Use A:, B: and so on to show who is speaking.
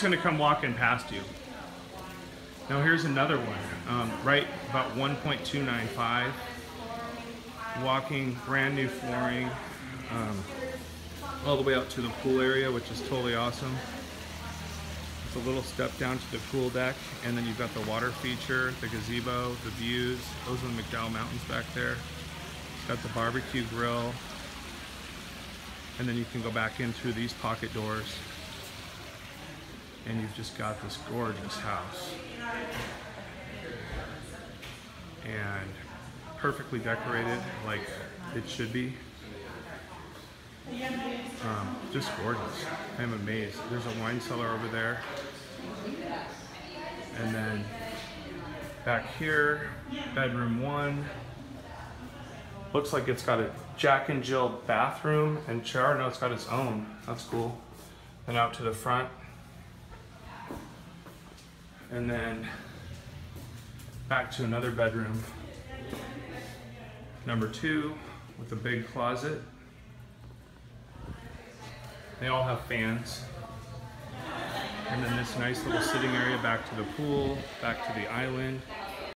A: gonna come walking past you. Now here's another one, right about 1.295. Walking, brand new flooring, all the way out to the pool area, which is totally awesome. It's a little step down to the pool deck, and then you've got the water feature, the gazebo, the views. Those are the McDowell Mountains back there. It's got the barbecue grill, and then you can go back in through these pocket doors, and you've just got this gorgeous house. And perfectly decorated like it should be. Just gorgeous. I'm amazed. There's a wine cellar over there. And then back here, bedroom 1. Looks like it's got a Jack and Jill bathroom and shower. No, it's got its own. That's cool. And out to the front. And then back to another bedroom. Number 2 with a big closet. They all have fans. And then this nice little sitting area back to the pool, back to the island.